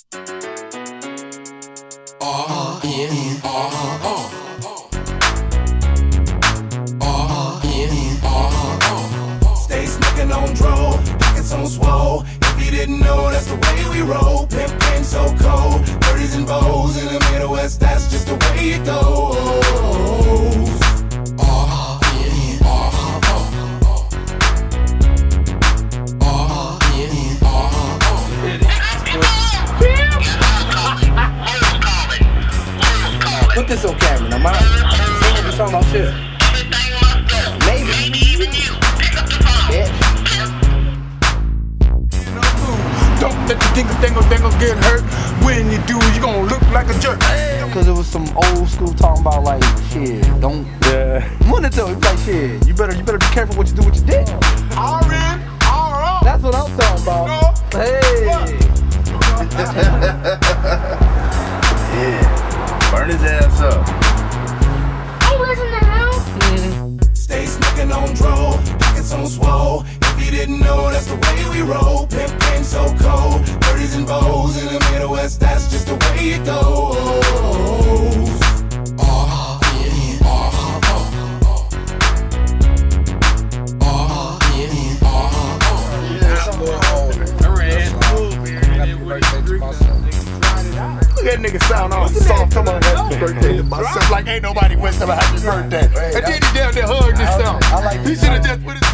Stay smoking on dro, pockets on swole. If you didn't know, that's the way we roll. Pimp game so cold, 30s and bows in the Middle West. That's just the way it goes. Put this on camera, now, man. Someone be talking about shit. Maybe. Yeah. Don't let the dingle get hurt. When you do, you gonna look like a jerk. Cause it was some old school talking about like shit. Don't. Yeah. Wanna tell you like shit. You better be careful what you do with your dick. That's what I'm talking about. No. Hey. Yeah. Burn his ass up. Hey, what's in the house? Stay smoking on dro, pockets on swole. If you didn't know, that's the way we roll. Pimp game so cold, 30s and bows in the Middle West. That's just the way it goes. Look at that nigga sound all soft. Come on, happy birthday to myself. Like ain't nobody went to a happy birthday. And then he down there hugged himself. He should have just put his.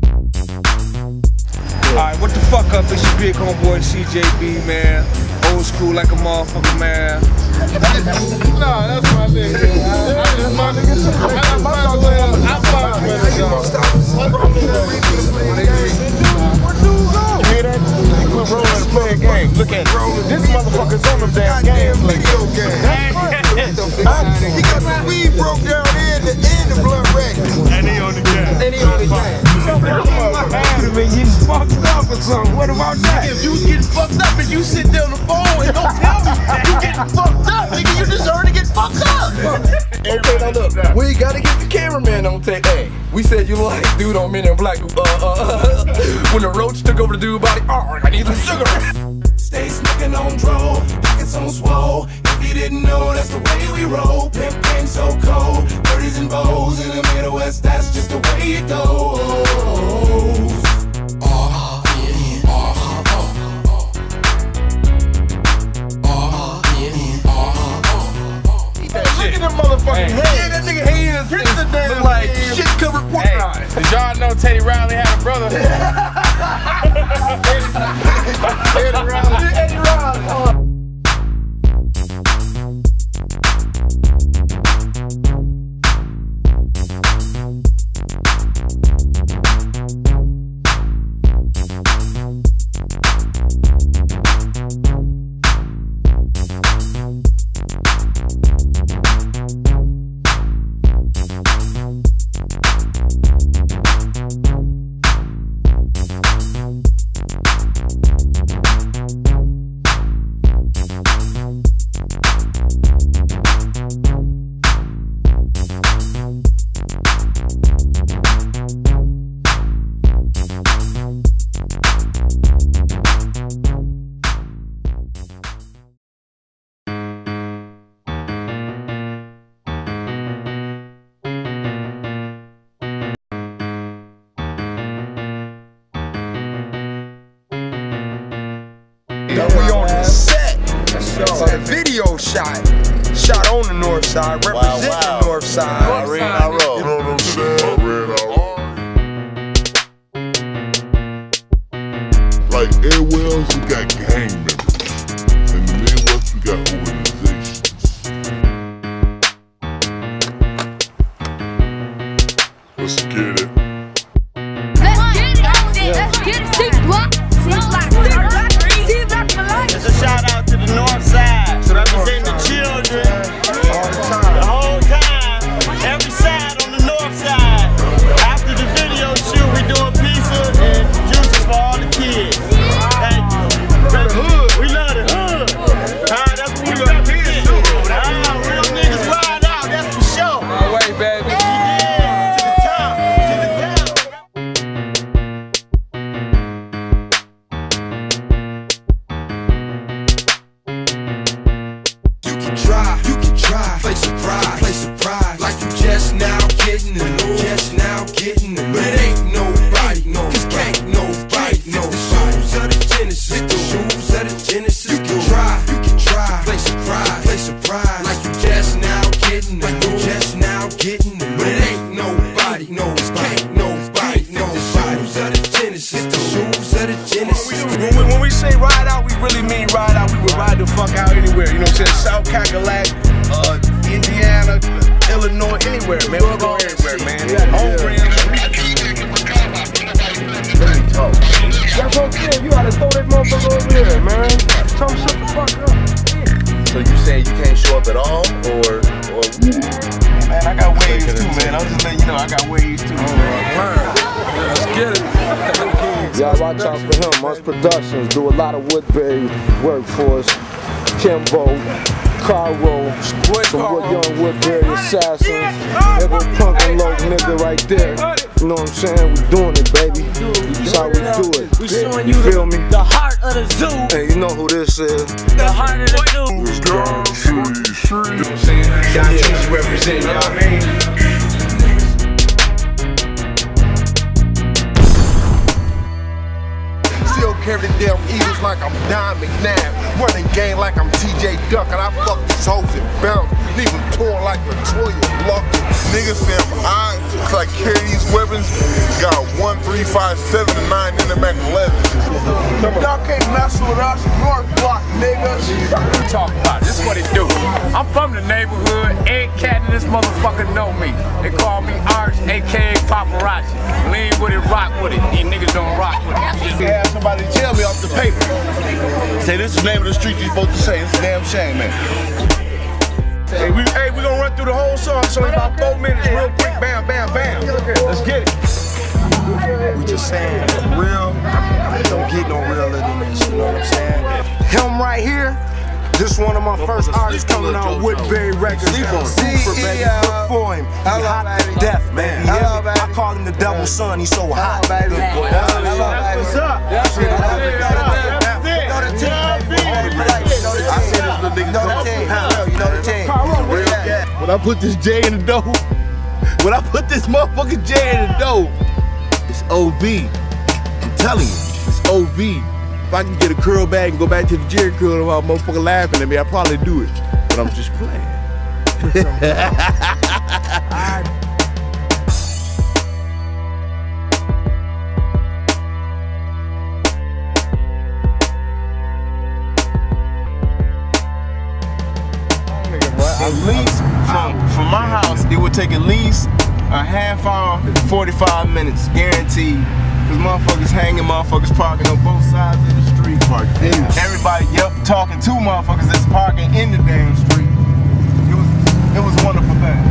Alright, what the fuck up? It's your big homeboy CJB, man. Old school like a motherfucker, man. Nah, that's my nigga. That's my nigga. I'm You hear that? He quit rolling and play a game. Look at it. This motherfucker's on them damn games. Like, yo, game. He got the weed broke down in the blood ready. And he on the game. And he on the game. Man, you fucked up or something. What about that? If you was getting fucked up and you sit there on the phone and don't tell me you getting fucked up, nigga, you deserve to get fucked up. Okay, now look, we gotta get the cameraman on tape. Hey, we said you like dude on Men in Black. When the roach took over the dude's body, I need some sugar. Stay smoking on dro, pockets on swole. If you didn't know, that's the way we roll. Pimp game so cold, 30s and bows in the Middle West. That's just the way it goes. Look at them motherfucking hands. Yeah, that nigga hands Get the damn look like hands. shit covered pork rinds. Did y'all know Teddy Riley had a brother? Eddie Riley. We on the set. It's a video shot. Shot on the north side, representing the north side. I ran our road. You know what I'm saying? I ran out. Like everywhere else, we got gang members. In the Midwest, we got organizations. Let's get it. Let's get it. Six block. It's a shout out to the north side, representing the children the whole time, every side on the north side. After the video shoot, we doing pizza and juices for all the kids. Thank you. We love the hood. That's what we represent. Real niggas ride out, that's for sure. No way, baby. To the top, to the top. getting it, just now getting it. But it ain't nobody, cause can't nobody know. The shoes of the Genesis, the shoes of the Genesis. You can try, play surprise, like you just now getting it, just now getting it. But it ain't nobody, can't nobody know. The shoes of the Genesis, the shoes of the Genesis. When we say ride out, we really mean ride out. We would ride the fuck out anywhere. You know what I'm saying? South Cackalack, Indiana, Illinois, anywhere, man. We go everywhere, man. Home range. Let me talk. That's what I'm saying. You gotta throw that motherfucker over there, man. Tell him shut the fuck up. So you saying you can't show up at all, or? Man, I got waves too, man. I'm just letting you know I got waves too. Let's get it. Y'all watch out for him. Us Productions do a lot of Woodbury work for us. Kimbo, Caro, some young Woodbury assassins. There go Punk and Low nigga right there. You know what I'm saying? We doing it, baby. That's how we do it. We showing you feel me? The heart of the zoo. Hey, you know who this is? The heart of the zoo. Don Treasy representing, you know what I mean? Still carry the damn Eagles like I'm Don McNabb. Running game like I'm TJ Duck, and I fuck these hoes and bounce. Leave them torn like Latoya Lucky. Niggas say I like carry these weapons. Got 1, 3, 5, 7, and 9 in the back 11. Y'all can't mess with us, North Block niggas. Talk about it. This is what it do. I'm from the neighborhood. Ed Cat and this motherfucker know me. They call me Arch, aka Paparazzi. Lean with it, rock with it. These niggas don't rock with it. Have somebody tell me off the paper. Say this is the name of the street you're supposed to say. It's a damn shame, man. Hey, we gonna run through the whole song, so in about 4 minutes, real quick, bam, bam, bam. Let's get it. We just saying, real, don't get no realer than this, you know what I'm saying? Him right here, this one of my first artists coming on Woodbury Records. Super, baby, look for him. He hot to death, man. I call him the devil's son, he's so hot. That's what's up. That's it. When I put this J in the dough, when I put this motherfucking J in the dough, it's OV. I'm telling you, it's OV. If I can get a curl back and go back to the Jerry curl while motherfucker laughing at me, I'd probably do it. But I'm just playing. At least from my house, it would take at least a half hour, 45 minutes, guaranteed. Cause motherfuckers hanging, motherfuckers parking on both sides of the street. Everybody, talking to motherfuckers that's parking in the damn street. It was a wonderful thing.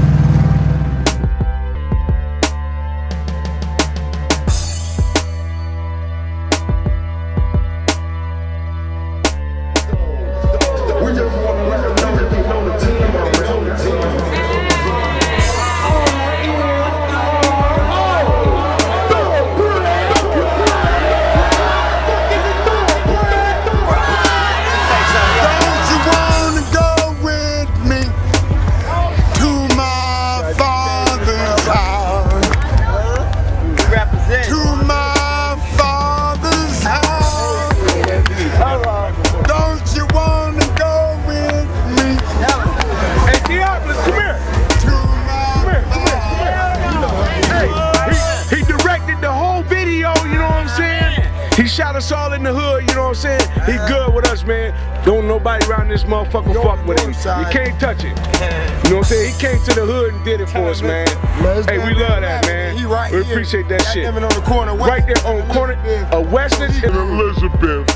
He shot us all in the hood, you know what I'm saying? He good with us, man. Don't nobody around this motherfucker fuck with him. You can't touch it. You know what I'm saying? He came to the hood and did it for us, man. Hey, we love that, man. We appreciate that shit. Right there on the corner of Western and Elizabeth.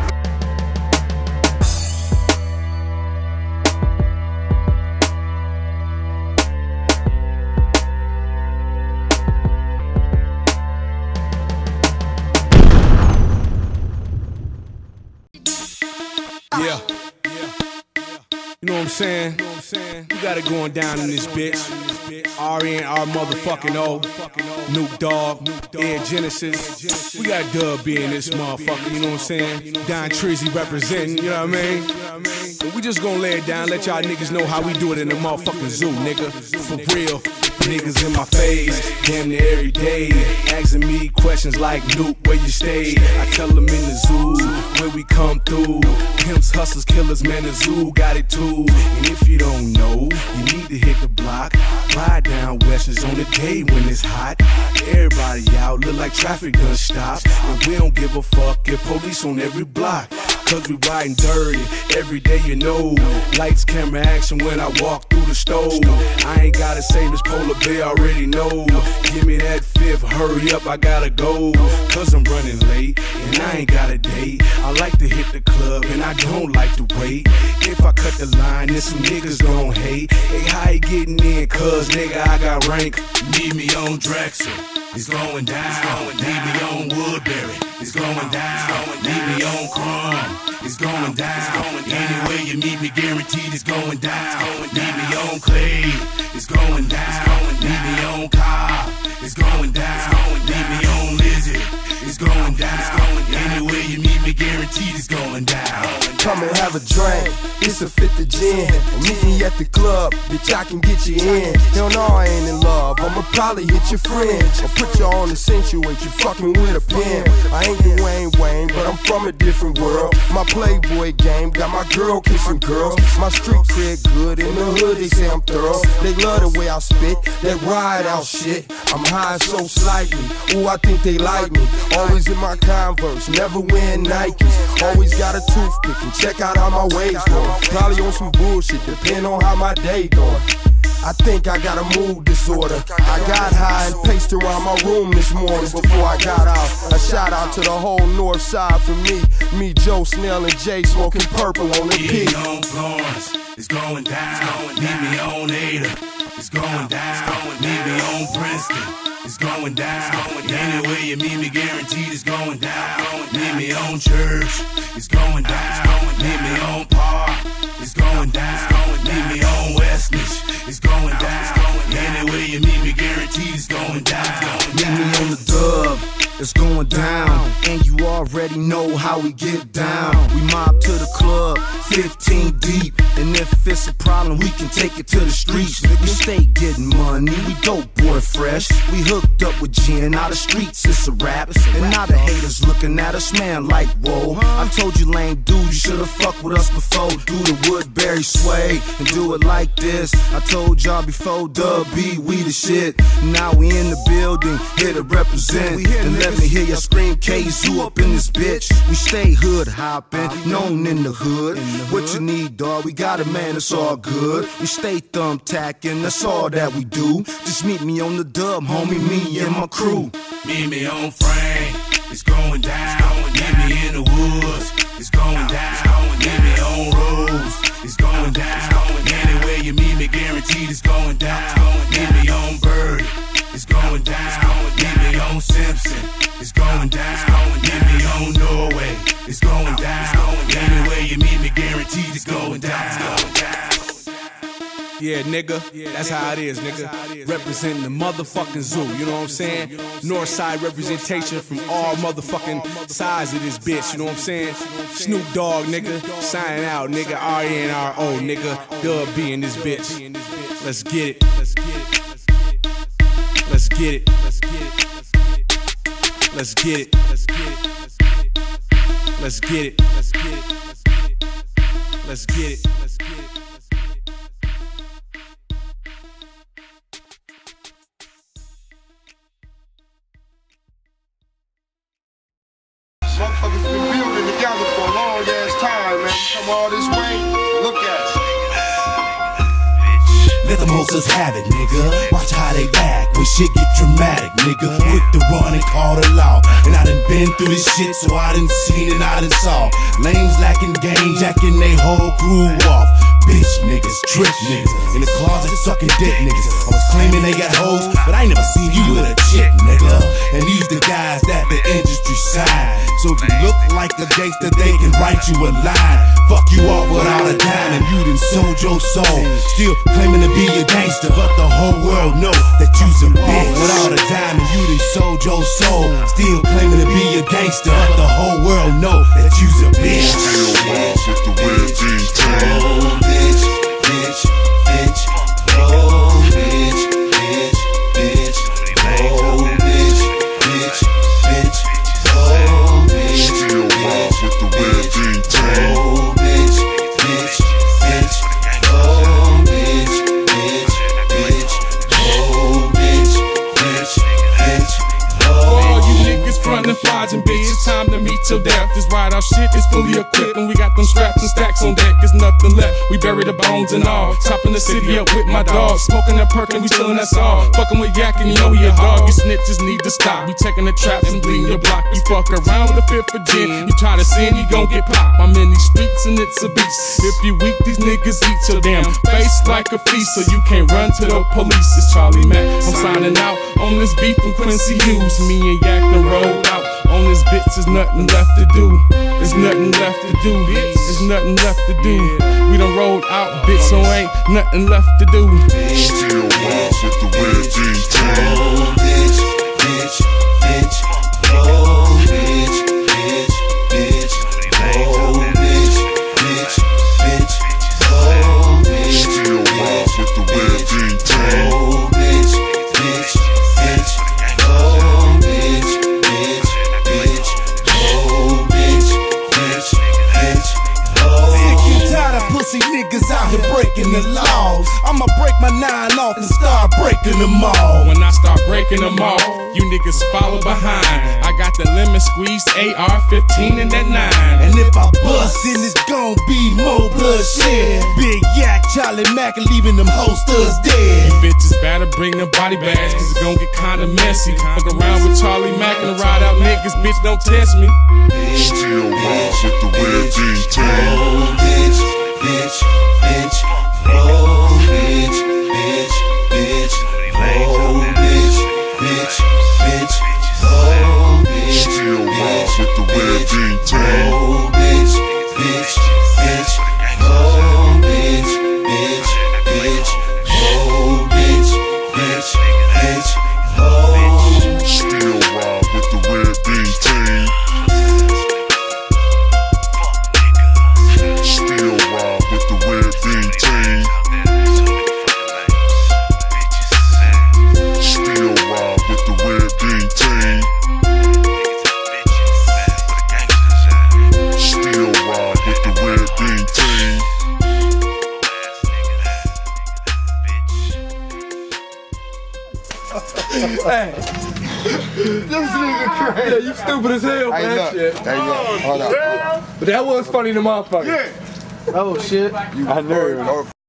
Yeah. You know what I'm saying? We got it going down in this bitch. R.N.R. motherfucking O. Nuke Dogg. Ed Genesis. We got Dub B in this motherfucker, you know what I'm saying? Don Treasy representing, you know what I mean? And we just gonna lay it down, let y'all niggas know how we do it in the motherfucking zoo, nigga. For real. Niggas in my face, damn near every day, asking me questions like, Nuke, where you stay? I tell them in the zoo, where we come through. Pimps, hustlers, killers, man, the zoo got it too. And if you don't know, you need to hit the block. Ride down Westers on the day when it's hot. Everybody out, look like traffic done stops. And we don't give a fuck if police on every block. Cause we riding dirty, every day you know. Lights, camera, action when I walk through the stove. I ain't gotta say this polar bear, already know. Give me that fifth, hurry up, I gotta go. Cause I'm running late, and I ain't got a date. I like to hit the club, and I don't like to wait. If I cut the line, then some niggas gon' hate. Hey, how you getting in? Cause nigga, I got rank. Need me on Drexel, it's going down. Need me on Woodbury, it's going down. Need me on Crumb, it's going down. Anywhere you meet me, guaranteed it's going down. Need me on Clay, it's going down. Need me on Cobb, it's going down. Need me on Lizzie, it's going down. Anywhere you meet me, guaranteed it's going down. Come and have a drink, it's a 50 gin. Meet me at the club, bitch, I can get you in. Hell no, I ain't in love, I'ma probably hit your friends or put you on accentuate you fucking with a pen. I ain't the Wayne, but I'm from a different world. My Playboy game got my girl kissing girls. My street cred good, in the hood they say I'm thorough. They love the way I spit, that ride out shit. I'm high so slightly, ooh, I think they like me. Always in my Converse, never wearing Nikes. Always got a toothpick and check out how my waves going. Probably on some bullshit, depending on how my day going. I think I got a mood disorder. I got high and paced around my room this morning before I got out. A shout out to the whole north side for me, Joe, Snell, and Jay smoking purple on the peak. Need me on Florence, it's going down. Need me on Ada, it's going down. Need me on Princeton, it's going down. Anywhere you meet me, guaranteed it's going down. Need me on Church, it's going down. Need me on Park, it's going down. Need me on Westnich, it's going down. Anywhere you meet me, guaranteed it's going down. Meet me on the dub, it's going down. And you already know how we get down. We mob to the club, 15 deep. And if it's a problem, we can take it to the streets. We stay getting money, we dope boy fresh. We hooked up with gin, now the streets it's a rap. And now the haters looking at us, man, like whoa. I told you lame dude, you should've fucked with us before. Do the Woodbury sway and do it like this. I told y'all before, Dub B, we the shit. Now we in the building, here to represent. And let me hear ya scream K-Zoo up in this bitch. We stay hood hopping, known in the hood. What you need, dawg? We got it, man, it's all good. We stay thumbtacking, that's all that we do. Just meet me on the dub, homie, me and my crew. Meet me on Frank, it's going down. Meet me in the woods, it's going down. Meet me on Rose, it's going down. Anywhere you meet me, guaranteed it's going down. Meet me on Bird, it's going down. Meet me on Simpson, it's going down. Meet me on Norway, it's going down. Anywhere you meet me, guaranteed it's going down. Yeah, nigga, that's how it is, nigga. Representing the motherfucking zoo, you know what I'm saying? Northside representation from all motherfucking sides of this bitch, you know what I'm saying? Snoop Dogg, nigga, signing out, nigga. R-E-N-R-O, nigga. Dub B in this bitch. Let's get it. Let's get it. Let's get it. Let's get it. Let's get it. Let's get it. Let's get it. Let's get it. Let's get it. Let's get it. Motherfuckers been building together for a long ass time, man. Come all this way, look at it. Let the monsters have it, nigga. Watch how they act when shit get dramatic, nigga. Quick to run and call the law. And I done been through this shit, so I done seen and I done saw. Lames lacking game, jacking they whole crew off. Bitch niggas, trick niggas, in the closet sucking dick niggas. Always claiming they got hoes, but I ain't never seen you with a chick, nigga. And these the guys that the industry sign. So if you look like a gangster, they can write you a line. Fuck you off without a dime, and you done sold your soul. Still claiming to be a gangster, but the whole world know that you's a bitch. Without a dime, and you done sold your soul. Still claiming to be a gangster, but the whole world know that you's a bitch. With the red jeans tan. Bitch, bitch, bitch, oh bitch, bitch. shit is fully equipped, and we got them straps and stacks on deck. There's nothing left. We bury the bones and all. Chopping the city up with my dog. Smoking that perk and we chillin', that's all. Fucking with Yak and you know he a dog. You snitches need to stop. We checking the traps and bleeding your block. You fuck around with a fifth of gin. You try to sin, you gon' get popped. I'm in these streets and it's a beast. If you weak, these niggas eat your damn face like a feast. So you can't run to the police. It's Charlie Mack. I'm signing out on this beat from Quincy Hughes. Me and Yak done rolled out. On this bitch, there's nothing left to do. There's nothing left to do. There's nothing left to do. We done rolled out, bitch, so ain't nothing left to do. Still wild with the red jean tan. Oh, bitch, bitch, bitch. Oh, bitch, bitch, bitch. Oh, bitch, bitch, bitch. Oh, bitch. Still wild with the red jean tan. Oh, bitch, bitch, bitch. Oh, bitch, bitch, bitch. Oh, bitch, bitch, bitch. Oh. Sick and tired of pussy niggas out here breaking the laws. I'ma break my 9 off and start breaking them all. When I start breaking them all, you niggas follow behind. I got the lemon squeezed AR-15 and that 9. And if I bust, then it's gon' be more bloodshed. Big Yak, Charlie Mack, and leaving them holsters dead. You bitches better bring them body bags, cause it's gon' get kinda messy. Fuck around with Charlie Mack and ride out niggas, bitch, don't test me. Still wild with the red jean tan. Oh, bitch, bitch, bitch. Oh, bitch, bitch, bitch. Oh, bitch, bitch, bitch. Oh, bitch. Still wild with the red jean tan. Oh, bitch, bitch, bitch. Oh, bitch, bitch, bitch. Oh, bitch, bitch, bitch. Oh. Still wild with the red jean tan. Still wild with the red jean tan. Still wild with the red jean tan. Still wild with the red jean tan. Hey. This nigga crazy. Yeah, you stupid as hell for that shit. Hey, look. Hold up. But that was funny to motherfucker. Yeah. Oh shit. I know.